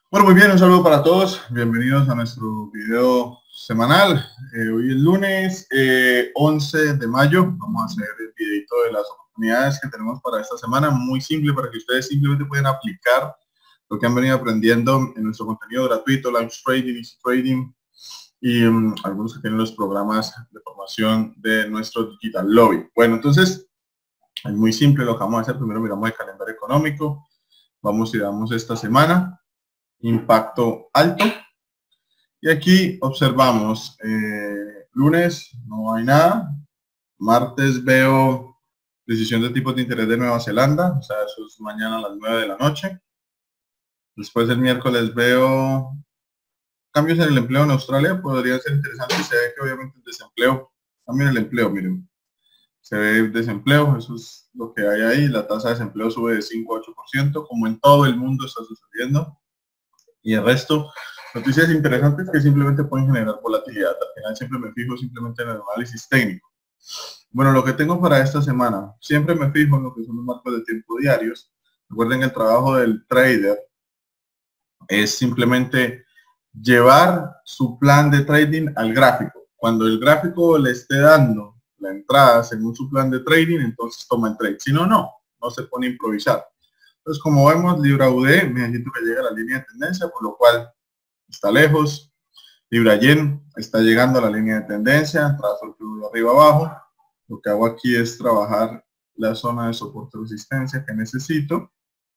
Bueno, muy bien, un saludo para todos. Bienvenidos a nuestro video semanal. Hoy es lunes 11 de mayo. Vamos a hacer el videito de las oportunidades que tenemos para esta semana. Muy simple para que ustedes simplemente puedan aplicar lo que han venido aprendiendo en nuestro contenido gratuito, Launch Trading, Easy Trading y algunos que tienen los programas de formación de nuestro Digital Lobby. Bueno, entonces, es muy simple lo que vamos a hacer. Primero miramos el calendario económico. Vamos y damos esta semana. Impacto alto, y aquí observamos lunes no hay nada, martes veo decisión de tipos de interés de Nueva Zelanda, o sea, eso es mañana a las 9 de la noche. Después el miércoles veo cambios en el empleo en Australia. Podría ser interesante. Se ve que obviamente el desempleo, también el empleo, miren, se ve el desempleo, eso es lo que hay ahí. La tasa de desempleo sube de 5 a 8%, como en todo el mundo está sucediendo. Y el resto, noticias interesantes que simplemente pueden generar volatilidad. Al final siempre me fijo simplemente en el análisis técnico. Bueno, lo que tengo para esta semana, siempre me fijo en lo que son los marcos de tiempo diarios. Recuerden que el trabajo del trader es simplemente llevar su plan de trading al gráfico. Cuando el gráfico le esté dando la entrada según su plan de trading, entonces toma el trade. Si no, no se pone a improvisar. Entonces, como vemos, Libra UD, necesito que llegue a la línea de tendencia, por lo cual está lejos. Libra Yen está llegando a la línea de tendencia, trazo el flujo de arriba abajo. Lo que hago aquí es trabajar la zona de soporte de resistencia que necesito.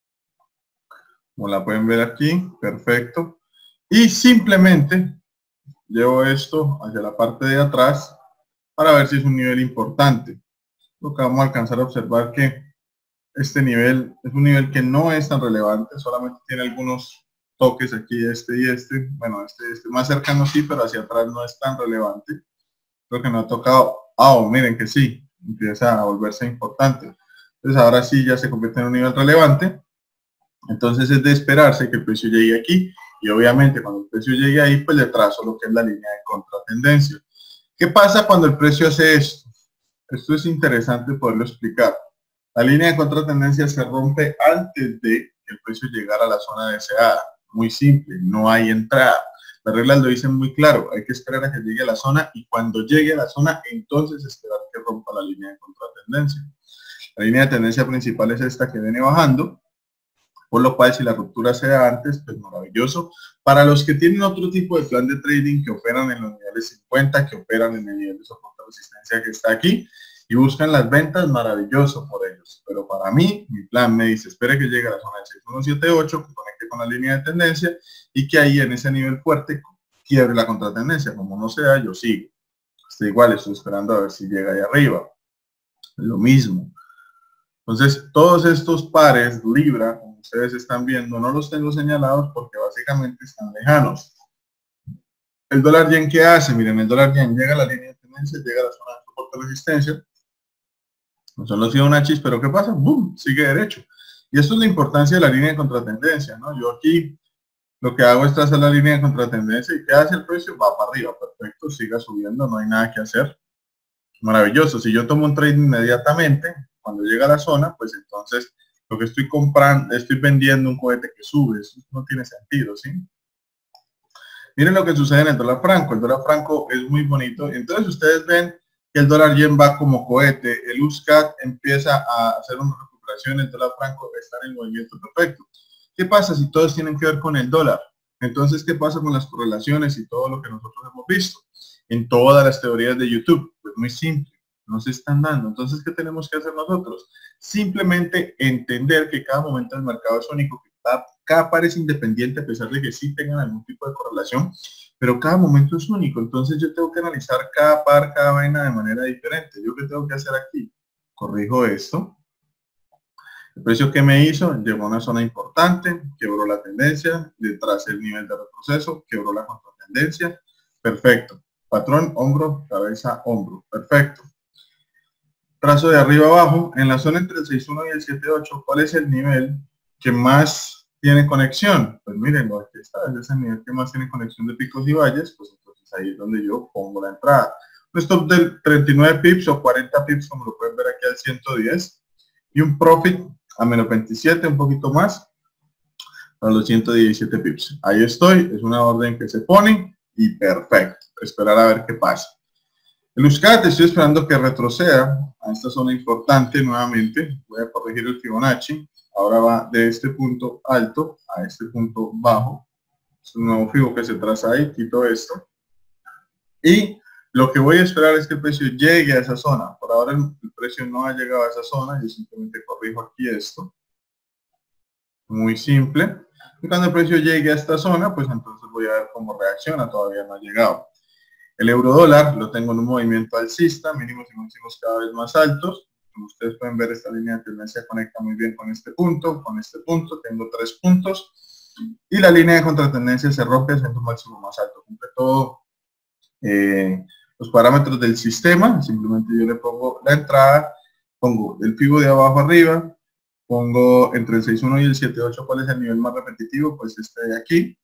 Como la pueden ver aquí, perfecto. Y simplemente llevo esto hacia la parte de atrás para ver si es un nivel importante. Lo que vamos a alcanzar a observar que este nivel es un nivel que no es tan relevante, solamente tiene algunos toques aquí, este y este. Bueno, este más cercano sí, pero hacia atrás no es tan relevante. Creo que no ha tocado. Miren que sí, empieza a volverse importante. Entonces ahora sí ya se convierte en un nivel relevante. Entonces es de esperarse que el precio llegue aquí, y obviamente cuando el precio llegue ahí, pues le trazo lo que es la línea de contratendencia. ¿Qué pasa cuando el precio hace esto? Esto es interesante poderlo explicar. La línea de contratendencia se rompe antes de que el precio llegara a la zona deseada. Muy simple, no hay entrada. Las reglas lo dicen muy claro, hay que esperar a que llegue a la zona, y cuando llegue a la zona, entonces esperar que rompa la línea de contratendencia. La línea de tendencia principal es esta que viene bajando, por lo cual si la ruptura se da antes, pues maravilloso. Para los que tienen otro tipo de plan de trading, que operan en los niveles 50, que operan en el nivel de soporte de resistencia que está aquí y buscan las ventas, maravilloso por ellos. Pero para mí, mi plan me dice, espere que llegue a la zona de 6178, que conecte con la línea de tendencia y que ahí en ese nivel fuerte quiebre la contratendencia. Como no sea, yo sigo. Está igual, estoy esperando a ver si llega ahí arriba. Lo mismo. Entonces, todos estos pares Libra, como ustedes están viendo, no los tengo señalados porque básicamente están lejanos. El dólar yen, ¿qué hace? Miren, el dólar yen llega a la línea de tendencia, llega a la zona de soporte de resistencia. No son los Fibonacci, pero ¿qué pasa? ¡Bum! Sigue derecho. Y esto es la importancia de la línea de contratendencia, ¿no? Yo aquí lo que hago es trazar la línea de contratendencia, y ¿qué hace el precio? Va para arriba, perfecto, siga subiendo, no hay nada que hacer. Maravilloso. Si yo tomo un trade inmediatamente, cuando llega a la zona, pues entonces lo que estoy comprando, estoy vendiendo un cohete que sube. Eso no tiene sentido, ¿sí? Miren lo que sucede en el dólar franco. El dólar franco es muy bonito. Entonces ustedes ven que el dólar yen va como cohete. El USCAT empieza a hacer una recuperación. El dólar franco está en el movimiento perfecto. ¿Qué pasa si todos tienen que ver con el dólar? Entonces, ¿qué pasa con las correlaciones y todo lo que nosotros hemos visto en todas las teorías de YouTube? Pues muy simple, no se están dando. Entonces, ¿qué tenemos que hacer nosotros? Simplemente entender que cada momento del mercado es único, que cada par es independiente, a pesar de que sí tengan algún tipo de correlación, pero cada momento es único. Entonces yo tengo que analizar cada par, cada vaina de manera diferente. ¿Yo qué tengo que hacer aquí? Corrijo esto. El precio que me hizo, llegó a una zona importante, quebró la tendencia, detrás el nivel de retroceso, quebró la contratendencia, perfecto. Patrón, hombro, cabeza, hombro, perfecto. Trazo de arriba abajo, en la zona entre el 6.1 y el 7.8, ¿cuál es el nivel que más tiene conexión? Pues miren, aquí está, es ese nivel que más tiene conexión de picos y valles, pues entonces ahí es donde yo pongo la entrada. Un stop del 39 pips o 40 pips, como lo pueden ver aquí al 110, y un profit a menos 27, un poquito más, para los 117 pips. Ahí estoy, es una orden que se pone y perfecto. Esperar a ver qué pasa. El USCAT estoy esperando que retroceda a esta zona importante nuevamente. Voy a corregir el Fibonacci. Ahora va de este punto alto a este punto bajo. Es un nuevo Fibo que se traza ahí. Quito esto. Y lo que voy a esperar es que el precio llegue a esa zona. Por ahora el precio no ha llegado a esa zona. Yo simplemente corrijo aquí esto. Muy simple. Y cuando el precio llegue a esta zona, pues entonces voy a ver cómo reacciona. Todavía no ha llegado. El euro dólar lo tengo en un movimiento alcista, mínimos y máximos cada vez más altos. Como ustedes pueden ver, esta línea de tendencia conecta muy bien con este punto, tengo 3 puntos. Y la línea de contratendencia se rompe haciendo un máximo más alto. Cumple todo los parámetros del sistema. Simplemente yo le pongo la entrada, pongo el Fibo de abajo arriba, pongo entre el 6.1 y el 7.8 cuál es el nivel más repetitivo, pues este de aquí,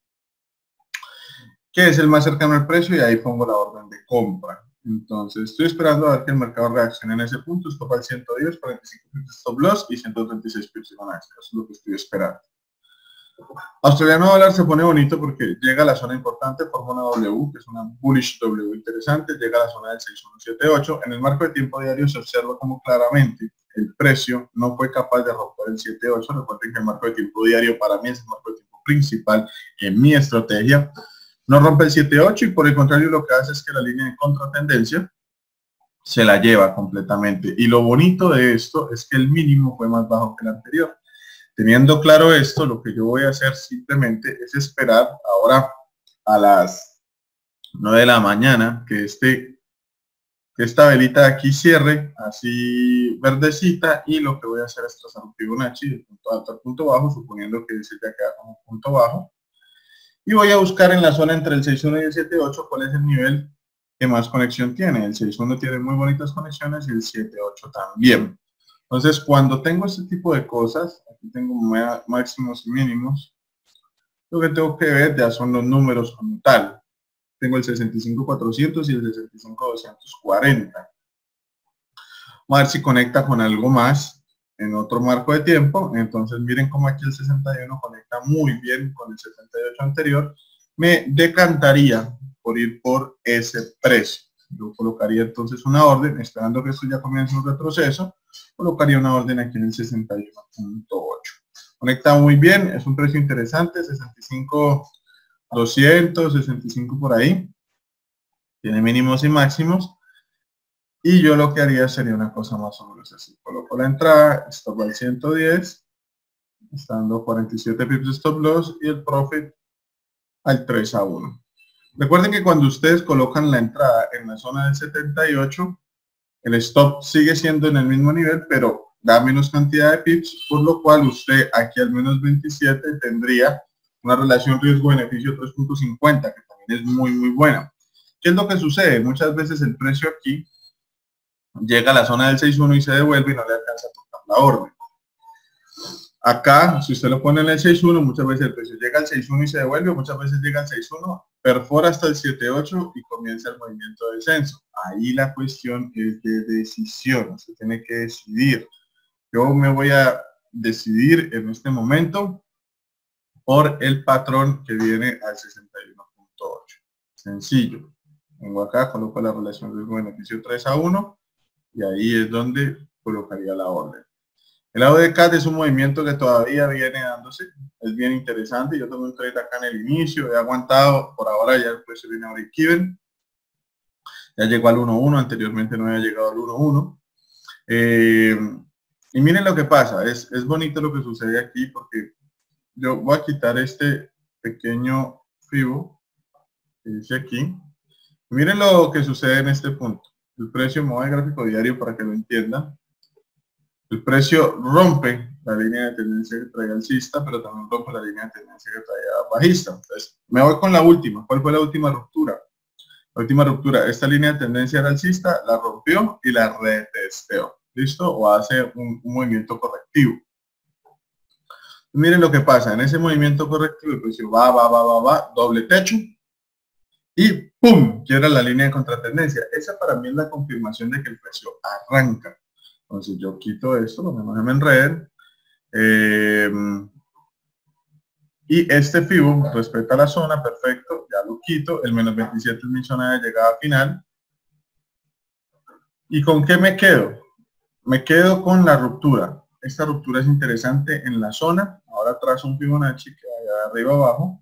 que es el más cercano al precio, y ahí pongo la orden de compra. Entonces estoy esperando a ver que el mercado reaccione en ese punto. Stop al 110, 45 pips stop loss y 136 pips Fibonacci. Eso es lo que estoy esperando. Australiano dólar se pone bonito porque llega a la zona importante, forma una W, que es una bullish W interesante, llega a la zona del 6178. En el marco de tiempo diario se observa como claramente el precio no fue capaz de romper el 78. Recuerden que el marco de tiempo diario para mí es el marco de tiempo principal en mi estrategia. No rompe el 7.8 y por el contrario lo que hace es que la línea de contratendencia se la lleva completamente. Y lo bonito de esto es que el mínimo fue más bajo que el anterior. Teniendo claro esto, lo que yo voy a hacer simplemente es esperar ahora a las 9 de la mañana que esta velita de aquí cierre así verdecita, y lo que voy a hacer es trazar un Fibonacci del punto alto al punto bajo, suponiendo que ese ya queda como punto bajo. Y voy a buscar en la zona entre el 6.1 y el 7.8 cuál es el nivel que más conexión tiene. El 6.1 tiene muy bonitas conexiones y el 7.8 también. Entonces, cuando tengo este tipo de cosas, aquí tengo máximos y mínimos, lo que tengo que ver ya son los números como tal. Tengo el 65.400 y el 65.240. Vamos a ver si conecta con algo más en otro marco de tiempo. Entonces miren cómo aquí el 61 conecta muy bien con el 78 anterior. Me decantaría por ir por ese precio. Yo colocaría entonces una orden, esperando que esto ya comience un retroceso, colocaría una orden aquí en el 61.8. Conecta muy bien, es un precio interesante, 65.200, 65 por ahí. Tiene mínimos y máximos. Y yo lo que haría sería una cosa más o menos así. Coloco la entrada, stop al 110, estando 47 pips de stop loss y el profit al 3-1. Recuerden que cuando ustedes colocan la entrada en la zona del 78, el stop sigue siendo en el mismo nivel, pero da menos cantidad de pips, por lo cual usted aquí al menos 27 tendría una relación riesgo-beneficio 3.50, que también es muy buena. ¿Qué es lo que sucede? Muchas veces el precio aquí llega a la zona del 6.1 y se devuelve y no le alcanza a tocar la orden. Acá, si usted lo pone en el 6.1, muchas veces el precio llega al 6.1 y se devuelve, muchas veces llega al 6.1, perfora hasta el 7.8 y comienza el movimiento de descenso. Ahí la cuestión es de decisión, se tiene que decidir. Yo me voy a decidir en este momento por el patrón que viene al 61.8. Sencillo. Vengo acá, coloco la relación riesgo-beneficio 3-1 y ahí es donde colocaría la orden. El AUDCAT es un movimiento que todavía viene dándose, es bien interesante. Yo tomé un trade acá en el inicio, he aguantado, por ahora ya el precio viene a break-even, ya llegó al 1.1, anteriormente no había llegado al 1.1. Y miren lo que pasa, es bonito lo que sucede aquí, porque yo voy a quitar este pequeño Fibo que dice aquí. Miren lo que sucede en este punto. El precio, me voy al gráfico diario para que lo entiendan. El precio rompe la línea de tendencia que traía alcista, pero también rompe la línea de tendencia que traía bajista. Entonces, me voy con la última. ¿Cuál fue la última ruptura? La última ruptura, esta línea de tendencia era alcista, la rompió y la retesteó. ¿Listo? O hace un movimiento correctivo. Miren lo que pasa. En ese movimiento correctivo, el precio va, doble techo. Y ¡pum! Quiebra la línea de contratendencia. Esa para mí es la confirmación de que el precio arranca. Entonces yo quito esto, lo menos que me enreden. Y este FIBO respeta la zona, perfecto, ya lo quito. El menos 27 es mi zona de llegada final. ¿Y con qué me quedo? Me quedo con la ruptura. Esta ruptura es interesante en la zona. Ahora trazo un Fibonacci que vaya de arriba abajo.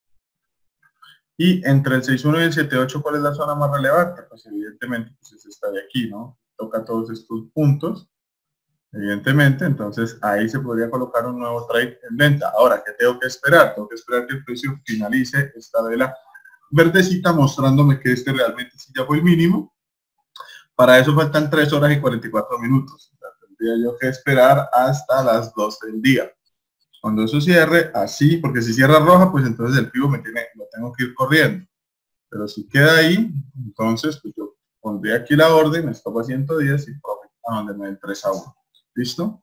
Y entre el 6.1 y el 7.8, ¿cuál es la zona más relevante? Pues evidentemente pues es esta de aquí, ¿no? Toca todos estos puntos, evidentemente. Entonces ahí se podría colocar un nuevo trade en venta. Ahora, ¿qué tengo que esperar? Tengo que esperar que el precio finalice esta vela verdecita mostrándome que este realmente sí ya fue el mínimo. Para eso faltan 3 horas y 44 minutos. O sea, tendría yo que esperar hasta las 12 del día. Cuando eso cierre, así, porque si cierra roja, pues entonces el pivo lo tengo que ir corriendo. Pero si queda ahí, entonces pues yo pondría aquí la orden, stop a 110 y profit a donde me den 3 a 1. ¿Listo?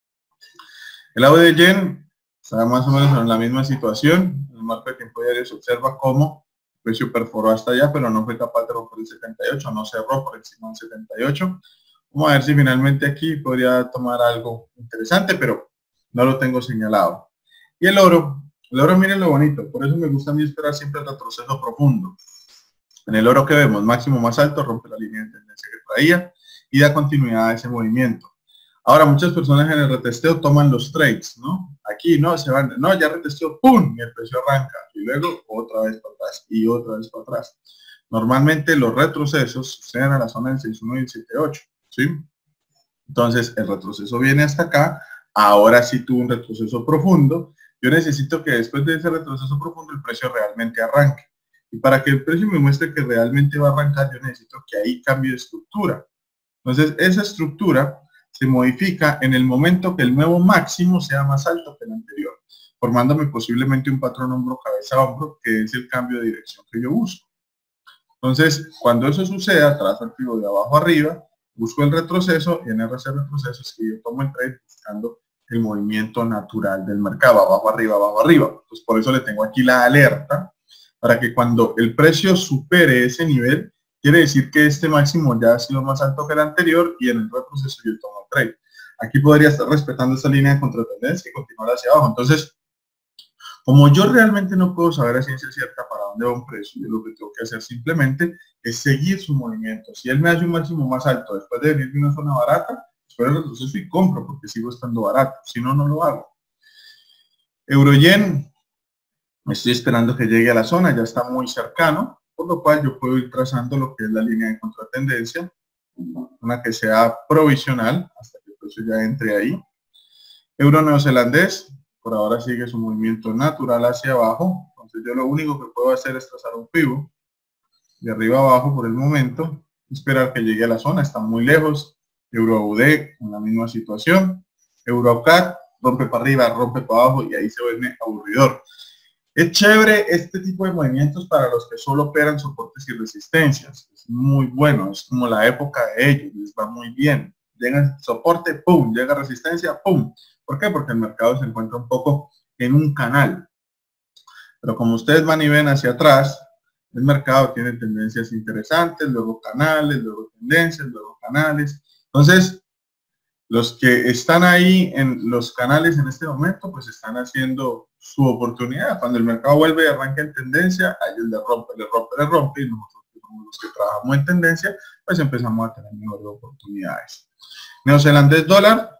El AUD de Yen está más o menos en la misma situación. En el marco de tiempo diario se observa cómo el precio perforó hasta allá, pero no fue capaz de romper el 78, no cerró por encima del 78. Vamos a ver si finalmente aquí podría tomar algo interesante, pero no lo tengo señalado. Y el oro miren lo bonito, por eso me gusta a mí esperar siempre el retroceso profundo. En el oro que vemos, máximo más alto, rompe la línea de tendencia que traía y da continuidad a ese movimiento. Ahora, muchas personas en el retesteo toman los trades, ¿no? Aquí, no, se van, no, ya retesteó, ¡pum! Y el precio arranca. Y luego otra vez para atrás y otra vez para atrás. Normalmente los retrocesos suceden a la zona del 6.1 y el 7.8, ¿sí? Entonces, el retroceso viene hasta acá. Ahora sí tuvo un retroceso profundo. Yo necesito que después de ese retroceso profundo el precio realmente arranque. Y para que el precio me muestre que realmente va a arrancar, yo necesito que ahí cambie de estructura. Entonces, esa estructura se modifica en el momento que el nuevo máximo sea más alto que el anterior, formándome posiblemente un patrón hombro-cabeza-hombro, que es el cambio de dirección que yo busco. Entonces, cuando eso suceda, trazo el pivo de abajo arriba, busco el retroceso y en ese retroceso es que yo tomo el trade buscando el movimiento natural del mercado, abajo arriba, abajo arriba. Entonces, por eso le tengo aquí la alerta, para que cuando el precio supere ese nivel, quiere decir que este máximo ya ha sido más alto que el anterior y en el retroceso yo tomo el trade. Aquí podría estar respetando esta línea de contratendencia y continuar hacia abajo. Entonces, como yo realmente no puedo saber a ciencia cierta para dónde va un precio, yo lo que tengo que hacer simplemente es seguir su movimiento. Si él me hace un máximo más alto después de venir de una zona barata, espero el retroceso y compro porque sigo estando barato. Si no, no lo hago. Euro-Yen, estoy esperando que llegue a la zona, ya está muy cercano, por lo cual yo puedo ir trazando lo que es la línea de contratendencia, una que sea provisional hasta que el precio ya entre ahí. Euro neozelandés, por ahora sigue su movimiento natural hacia abajo, entonces yo lo único que puedo hacer es trazar un pivo de arriba abajo por el momento, esperar que llegue a la zona, está muy lejos. Euro AUD en la misma situación. Euro AUCAD rompe para arriba, rompe para abajo y ahí se vuelve aburridor. Es chévere este tipo de movimientos para los que solo operan soportes y resistencias. Es muy bueno, es como la época de ellos, les va muy bien. Llega soporte, pum, llega resistencia, pum. ¿Por qué? Porque el mercado se encuentra un poco en un canal. Pero como ustedes van y ven hacia atrás, el mercado tiene tendencias interesantes, luego canales, luego tendencias, luego canales. Entonces, los que están ahí en los canales en este momento, pues están haciendo su oportunidad. Cuando el mercado vuelve y arranca en tendencia, a ellos le rompe, y nosotros que somos los que trabajamos en tendencia, pues empezamos a tener mejores oportunidades. Neozelandés dólar,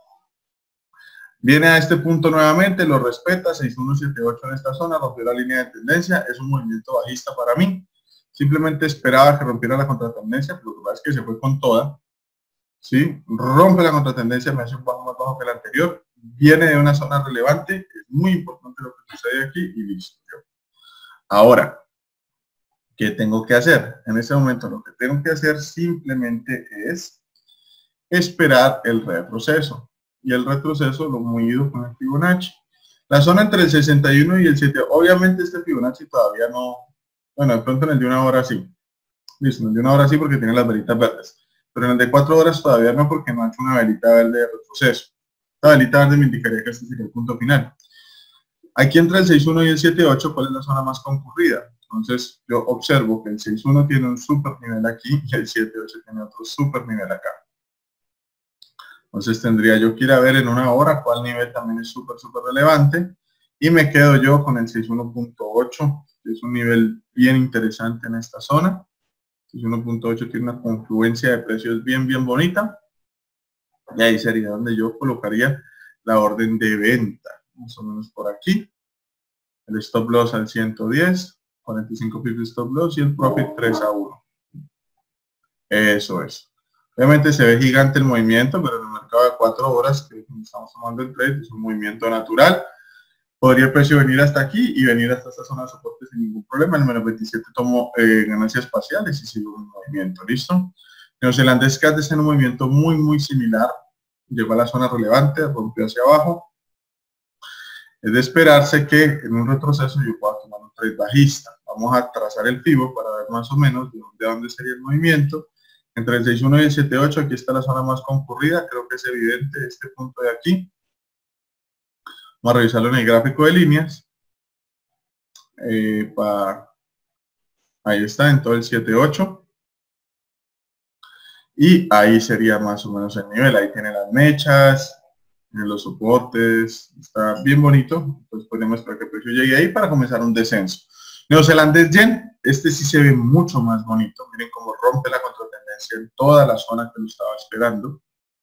viene a este punto nuevamente, lo respeta, 6178 en esta zona, rompió la línea de tendencia, es un movimiento bajista para mí. Simplemente esperaba que rompiera la contratendencia, pero lo que pasa es que se fue con toda. ¿Sí? Rompe la contratendencia, me hace un bajo más bajo que el anterior, viene de una zona relevante, es muy importante lo que sucede aquí y listo. Ahora, ¿qué tengo que hacer? En ese momento lo que tengo que hacer simplemente es esperar el retroceso. Y el retroceso lo mido con el Fibonacci. La zona entre el 61 y el 7, obviamente este Fibonacci todavía no, bueno, de pronto en el de una hora sí. Listo, en el de una hora sí porque tiene las velitas verdes. Pero en el de 4 horas todavía no porque no ha hecho una velita verde de retroceso. La velita verde me indicaría que este sería el punto final. Aquí entre el 6.1 y el 7.8, ¿cuál es la zona más concurrida? Entonces yo observo que el 6.1 tiene un super nivel aquí y el 7.8 tiene otro super nivel acá. Entonces tendría yo que ir a ver en una hora cuál nivel también es súper relevante. y me quedo yo con el 61.8, que es un nivel bien interesante en esta zona. 61.8 tiene una confluencia de precios bien bonita, y ahí sería donde yo colocaría la orden de venta, más o menos por aquí. El stop loss al 110, 45 pips de stop loss y el profit 3-1. Eso es. Obviamente se ve gigante el movimiento, pero en el mercado de 4 horas, que estamos tomando el trade, es un movimiento natural. Podría el precio venir hasta aquí y venir hasta esta zona de soporte sin ningún problema. El menos 27 tomó ganancias parciales y sigue un movimiento. ¿Listo? Neozelandés que hace un movimiento muy similar. Llegó a la zona relevante, rompió hacia abajo. Es de esperarse que en un retroceso yo pueda tomar un trade bajista. Vamos a trazar el FIBO para ver más o menos de dónde sería el movimiento. Entre el 6.1 y el 7.8, aquí está la zona más concurrida. Creo que es evidente este punto de aquí. Vamos a revisarlo en el gráfico de líneas. Ahí está, en todo el 7.8. Y ahí sería más o menos el nivel. Ahí tiene las mechas, tiene los soportes. Está bien bonito. Entonces podemos esperar que el precio llegue ahí para comenzar un descenso. Neozelandés yen, este sí se ve mucho más bonito. Miren cómo rompe la contratendencia en toda la zona que lo estaba esperando.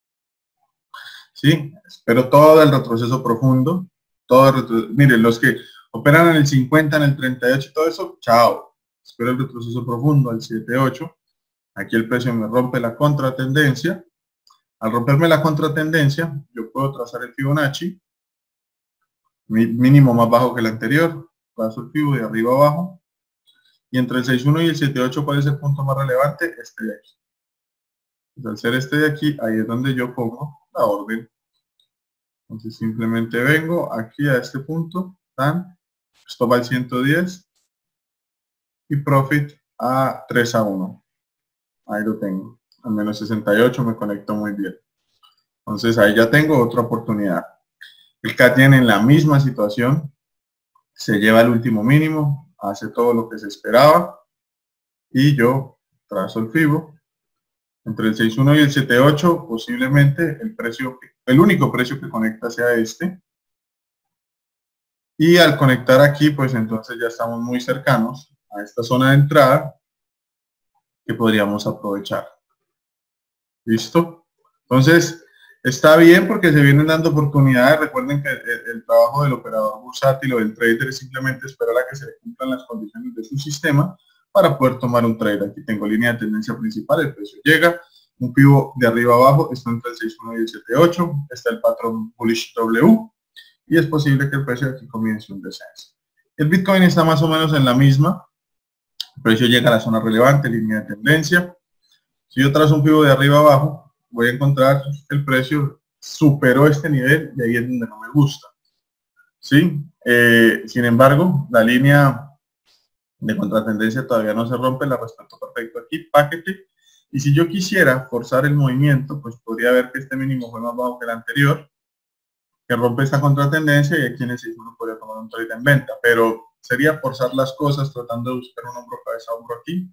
Sí, espero todo el retroceso profundo. Miren, los que operan en el 50, en el 38 y todo eso, chao. Espero el retroceso profundo al 7.8. Aquí el precio me rompe la contratendencia. Al romperme la contratendencia, yo puedo trazar el Fibonacci, mínimo más bajo que el anterior. Trazo el Fibo de arriba a abajo. Y entre el 6.1 y el 7.8, ¿cuál es el punto más relevante? Este de aquí. Pues al ser este de aquí, ahí es donde yo pongo la orden. Entonces simplemente vengo aquí a este punto, dan, stop al 110 y profit a 3-1. Ahí lo tengo. Al menos 68 me conecto muy bien. Entonces ahí ya tengo otra oportunidad. El CAT tiene en la misma situación. Se lleva el último mínimo, hace todo lo que se esperaba y yo trazo el FIBO. Entre el 6.1 y el 7.8 posiblemente el único precio que conecta sea este. Y al conectar aquí, pues entonces ya estamos muy cercanos a esta zona de entrada que podríamos aprovechar. ¿Listo? Entonces, está bien porque se vienen dando oportunidades. Recuerden que el trabajo del operador bursátil o del trader es simplemente esperar a que se le cumplan las condiciones de su sistema para poder tomar un trade. Aquí tengo línea de tendencia principal, el precio llega, un pivo de arriba a abajo, está entre el 6.1 y el 7.8, está el patrón bullish W y es posible que el precio de aquí comience un descenso. El Bitcoin está más o menos en la misma, el precio llega a la zona relevante, línea de tendencia. Si yo trazo un pivo de arriba a abajo, voy a encontrar que el precio superó este nivel y ahí es donde no me gusta. ¿Sí? Sin embargo, la línea de contratendencia todavía no se rompe, la respeto perfecto aquí, paquete. Y si yo quisiera forzar el movimiento, pues podría ver que este mínimo fue más bajo que el anterior, que rompe esta contratendencia y aquí en el 6.1 podría tomar un trade en venta. Pero sería forzar las cosas tratando de buscar un hombro, cabeza, hombro aquí.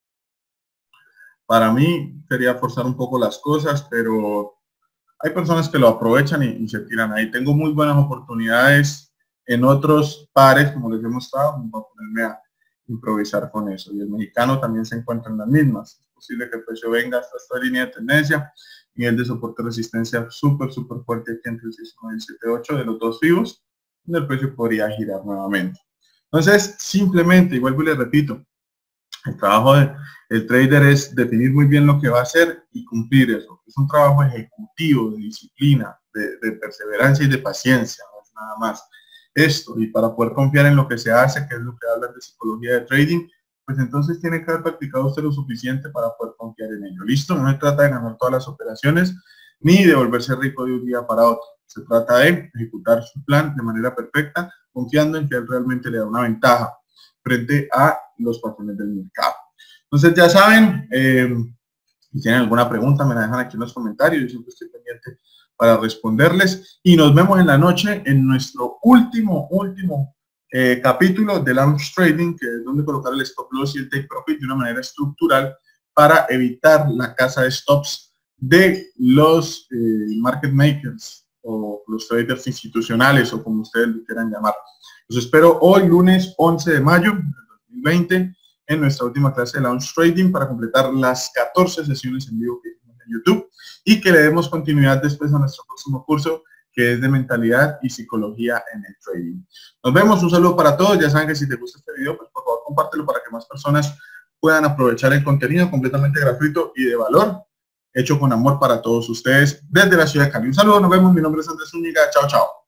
Para mí sería forzar un poco las cosas, pero hay personas que lo aprovechan y se tiran ahí. Tengo muy buenas oportunidades en otros pares, como les he mostrado, voy a ponerme a improvisar con eso. Y el mexicano también se encuentra en las mismas. Es posible que el precio venga hasta esta línea de tendencia, nivel de soporte resistencia súper fuerte aquí entre el 6.1 y el 7.8 de los dos fibos, donde el precio podría girar nuevamente. Entonces, simplemente, igual les repito, el trabajo del trader es definir muy bien lo que va a hacer y cumplir eso. Es un trabajo ejecutivo, de disciplina, de perseverancia y de paciencia, no es nada más esto. Y para poder confiar en lo que se hace, que es lo que hablan de psicología de trading, pues entonces tiene que haber practicado usted lo suficiente para poder confiar en ello. ¿Listo? No se trata de ganar todas las operaciones ni de volverse rico de un día para otro. Se trata de ejecutar su plan de manera perfecta, confiando en que él realmente le da una ventaja frente a los patrones del mercado. Entonces ya saben, si tienen alguna pregunta me la dejan aquí en los comentarios, yo siempre estoy pendiente para responderles y nos vemos en la noche en nuestro último capítulo de Launch Trading, que es donde colocar el stop loss y el take profit de una manera estructural para evitar la caza de stops de los market makers o los traders institucionales o como ustedes lo quieran llamar. Los espero hoy, lunes 11 de mayo del 2020, en nuestra última clase de Launch Trading para completar las 14 sesiones en vivo que hicimos en YouTube y que le demos continuidad después a nuestro próximo curso, que es de mentalidad y psicología en el trading. Nos vemos, un saludo para todos. Ya saben que si te gusta este video, pues por favor compártelo para que más personas puedan aprovechar el contenido completamente gratuito y de valor, hecho con amor para todos ustedes desde la ciudad de Cali. Un saludo, nos vemos. Mi nombre es Andrés Zúñiga. Chao, chao.